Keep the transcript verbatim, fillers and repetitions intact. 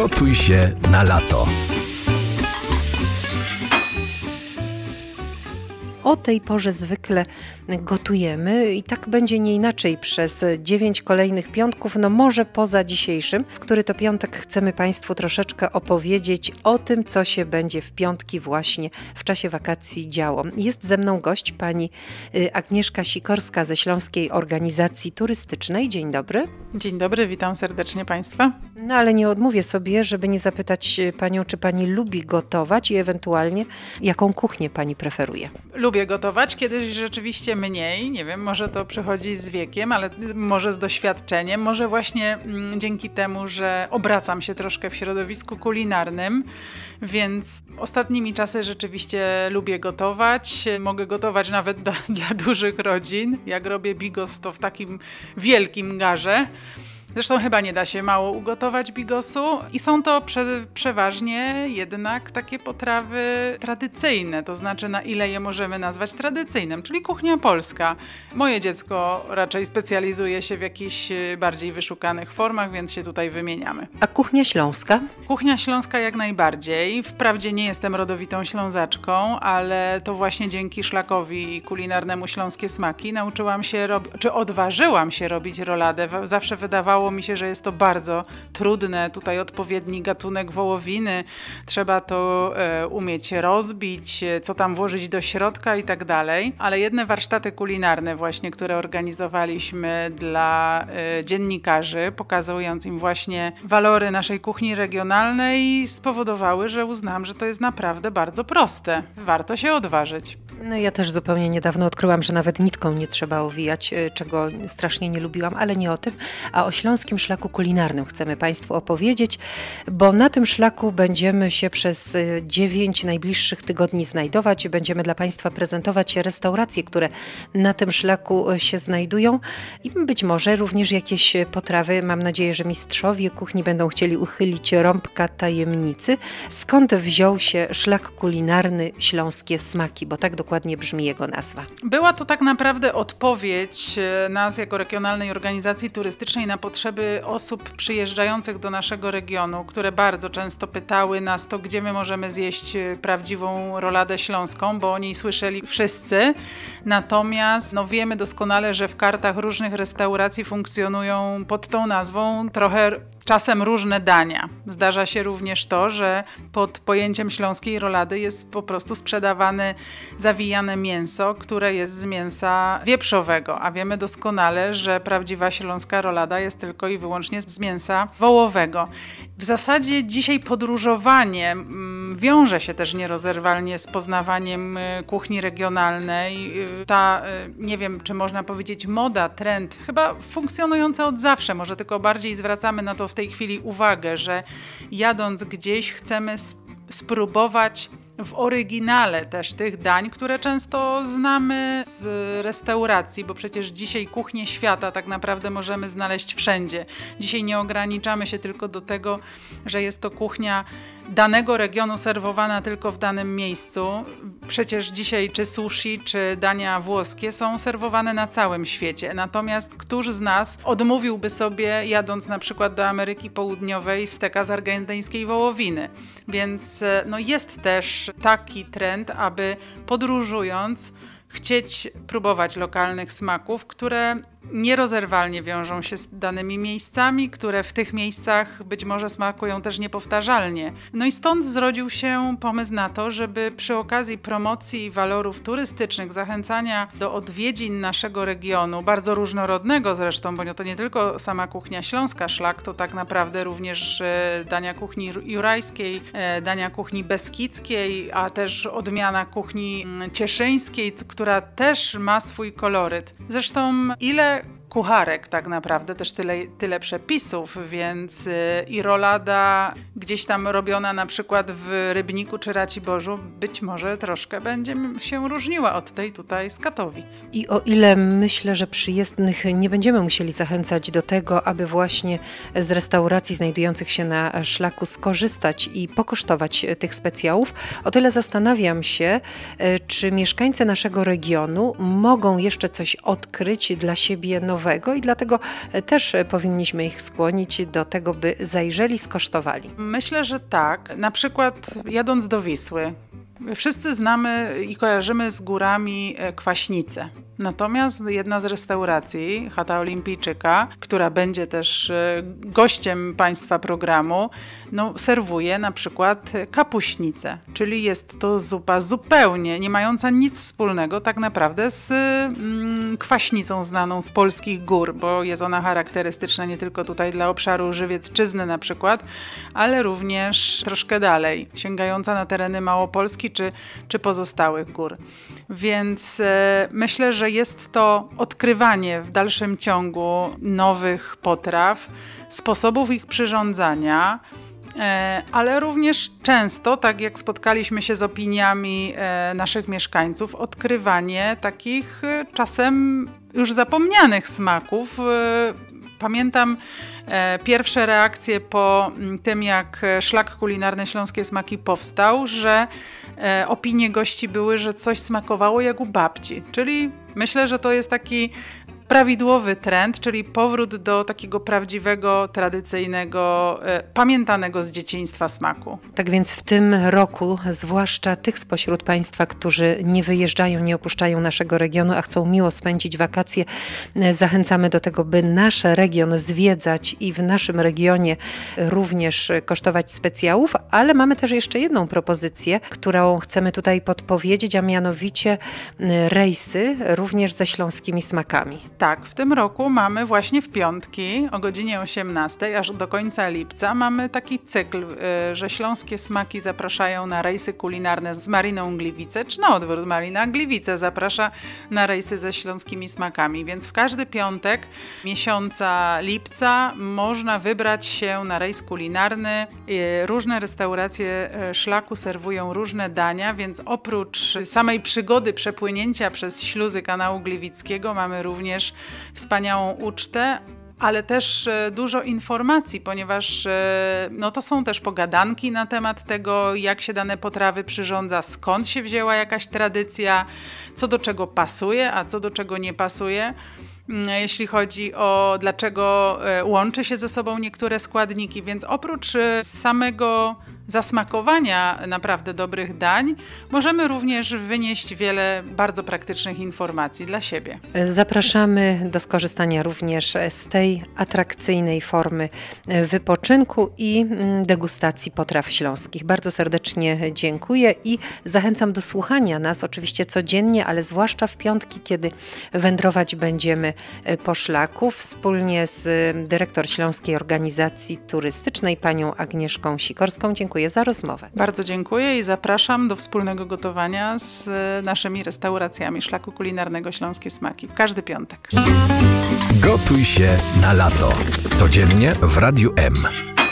Gotuj się na lato. O tej porze zwykle gotujemy i tak będzie nie inaczej przez dziewięć kolejnych piątków, no może poza dzisiejszym, w który to piątek chcemy Państwu troszeczkę opowiedzieć o tym, co się będzie w piątki właśnie w czasie wakacji działo. Jest ze mną gość, pani Agnieszka Sikorska ze Śląskiej Organizacji Turystycznej. Dzień dobry. Dzień dobry, witam serdecznie Państwa. No ale nie odmówię sobie, żeby nie zapytać Panią, czy Pani lubi gotować i ewentualnie jaką kuchnię Pani preferuje. Lubię gotować, kiedyś rzeczywiście mniej, nie wiem, może to przychodzi z wiekiem, ale może z doświadczeniem, może właśnie mm, dzięki temu, że obracam się troszkę w środowisku kulinarnym, więc ostatnimi czasy rzeczywiście lubię gotować. Mogę gotować nawet do, dla dużych rodzin. Jak robię bigos, to w takim wielkim garze. Zresztą chyba nie da się mało ugotować bigosu i są to prze, przeważnie jednak takie potrawy tradycyjne, to znaczy na ile je możemy nazwać tradycyjnym, czyli kuchnia polska. Moje dziecko raczej specjalizuje się w jakichś bardziej wyszukanych formach, więc się tutaj wymieniamy. A kuchnia śląska? Kuchnia śląska jak najbardziej. Wprawdzie nie jestem rodowitą Ślązaczką, ale to właśnie dzięki szlakowi kulinarnemu Śląskie Smaki nauczyłam się robić, czy odważyłam się robić roladę. Zawsze wydawało mi się, że jest to bardzo trudne. Tutaj odpowiedni gatunek wołowiny. Trzeba to e, umieć rozbić, co tam włożyć do środka i tak dalej. Ale jedne warsztaty kulinarne właśnie, które organizowaliśmy dla e, dziennikarzy, pokazując im właśnie walory naszej kuchni regionalnej, spowodowały, że uznałam, że to jest naprawdę bardzo proste. Warto się odważyć. No ja też zupełnie niedawno odkryłam, że nawet nitką nie trzeba owijać, czego strasznie nie lubiłam, ale nie o tym, a o śląskim szlaku kulinarnym chcemy Państwu opowiedzieć, bo na tym szlaku będziemy się przez dziewięć najbliższych tygodni znajdować. Będziemy dla Państwa prezentować restauracje, które na tym szlaku się znajdują i być może również jakieś potrawy. Mam nadzieję, że mistrzowie kuchni będą chcieli uchylić rąbka tajemnicy. Skąd wziął się szlak kulinarny Śląskie Smaki, bo tak dokładnie brzmi jego nazwa. Była to tak naprawdę odpowiedź nas jako regionalnej organizacji turystycznej na potrzeby osób przyjeżdżających do naszego regionu, które bardzo często pytały nas to, gdzie my możemy zjeść prawdziwą roladę śląską, bo o niej słyszeli wszyscy. Natomiast no, wiemy doskonale, że w kartach różnych restauracji funkcjonują pod tą nazwą trochę czasem różne dania. Zdarza się również to, że pod pojęciem śląskiej rolady jest po prostu sprzedawane zawijane mięso, które jest z mięsa wieprzowego, a wiemy doskonale, że prawdziwa śląska rolada jest tylko i wyłącznie z mięsa wołowego. W zasadzie dzisiaj podróżowanie wiąże się też nierozerwalnie z poznawaniem kuchni regionalnej. Ta, nie wiem, czy można powiedzieć moda, trend, chyba funkcjonująca od zawsze, może tylko bardziej zwracamy na to w tej chwili uwagę, że jadąc gdzieś chcemy spróbować w oryginale też tych dań, które często znamy z restauracji, bo przecież dzisiaj kuchnię świata tak naprawdę możemy znaleźć wszędzie. Dzisiaj nie ograniczamy się tylko do tego, że jest to kuchnia danego regionu serwowana tylko w danym miejscu. Przecież dzisiaj czy sushi, czy dania włoskie są serwowane na całym świecie. Natomiast któż z nas odmówiłby sobie, jadąc na przykład do Ameryki Południowej, steka z argentyńskiej wołowiny? Więc no, jest też taki trend, aby podróżując chcieć próbować lokalnych smaków, które nierozerwalnie wiążą się z danymi miejscami, które w tych miejscach być może smakują też niepowtarzalnie. No i stąd zrodził się pomysł na to, żeby przy okazji promocji walorów turystycznych, zachęcania do odwiedzin naszego regionu, bardzo różnorodnego zresztą, bo to nie tylko sama kuchnia śląska, szlak to tak naprawdę również e, dania kuchni jurajskiej, e, dania kuchni beskidzkiej, a też odmiana kuchni cieszyńskiej, która też ma swój koloryt. Zresztą ile kucharek tak naprawdę, też tyle, tyle przepisów, więc yy, i rolada gdzieś tam robiona na przykład w Rybniku czy Raciborzu być może troszkę będzie się różniła od tej tutaj z Katowic. I o ile myślę, że przyjezdnych nie będziemy musieli zachęcać do tego, aby właśnie z restauracji znajdujących się na szlaku skorzystać i pokosztować tych specjałów, o tyle zastanawiam się, czy mieszkańcy naszego regionu mogą jeszcze coś odkryć dla siebie nowego, nowego i dlatego też powinniśmy ich skłonić do tego, by zajrzeli, skosztowali. Myślę, że tak. Na przykład jadąc do Wisły, wszyscy znamy i kojarzymy z górami Kwaśnicę. Natomiast jedna z restauracji, Chata Olimpijczyka, która będzie też gościem Państwa programu, no, serwuje na przykład kapuśnicę, czyli jest to zupa zupełnie nie mająca nic wspólnego tak naprawdę z mm, kwaśnicą znaną z polskich gór, bo jest ona charakterystyczna nie tylko tutaj dla obszaru Żywiecczyzny na przykład, ale również troszkę dalej, sięgająca na tereny Małopolski czy, czy pozostałych gór. Więc e, myślę, że jest to odkrywanie w dalszym ciągu nowych potraw, sposobów ich przyrządzania, e, ale również często, tak jak spotkaliśmy się z opiniami e, naszych mieszkańców, odkrywanie takich e, czasem już zapomnianych smaków. E, Pamiętam e, pierwsze reakcje po tym, jak szlak kulinarny Śląskie Smaki powstał, że e, opinie gości były, że coś smakowało jak u babci. Czyli myślę, że to jest taki prawidłowy trend, czyli powrót do takiego prawdziwego, tradycyjnego, e, pamiętanego z dzieciństwa smaku. Tak więc w tym roku, zwłaszcza tych spośród Państwa, którzy nie wyjeżdżają, nie opuszczają naszego regionu, a chcą miło spędzić wakacje, zachęcamy do tego, by nasz region zwiedzać i w naszym regionie również kosztować specjałów, ale mamy też jeszcze jedną propozycję, którą chcemy tutaj podpowiedzieć, a mianowicie rejsy również ze śląskimi smakami. Tak, w tym roku mamy właśnie w piątki o godzinie osiemnastej aż do końca lipca mamy taki cykl, że Śląskie Smaki zapraszają na rejsy kulinarne z Mariną Gliwice, czy na odwrót, Marina Gliwice zaprasza na rejsy ze śląskimi smakami, więc w każdy piątek miesiąca lipca można wybrać się na rejs kulinarny. Różne restauracje szlaku serwują różne dania, więc oprócz samej przygody przepłynięcia przez śluzy kanału Gliwickiego mamy również wspaniałą ucztę, ale też dużo informacji, ponieważ no, to są też pogadanki na temat tego, jak się dane potrawy przyrządza, skąd się wzięła jakaś tradycja, co do czego pasuje, a co do czego nie pasuje. Jeśli chodzi o dlaczego łączy się ze sobą niektóre składniki, więc oprócz samego zasmakowania naprawdę dobrych dań, możemy również wynieść wiele bardzo praktycznych informacji dla siebie. Zapraszamy do skorzystania również z tej atrakcyjnej formy wypoczynku i degustacji potraw śląskich. Bardzo serdecznie dziękuję i zachęcam do słuchania nas oczywiście codziennie, ale zwłaszcza w piątki, kiedy wędrować będziemy po szlaku wspólnie z dyrektor Śląskiej Organizacji Turystycznej, panią Agnieszką Sikorską. Dziękuję za rozmowę. Bardzo dziękuję i zapraszam do wspólnego gotowania z naszymi restauracjami szlaku kulinarnego Śląskie Smaki w każdy piątek. Gotuj się na lato. Codziennie w Radiu M.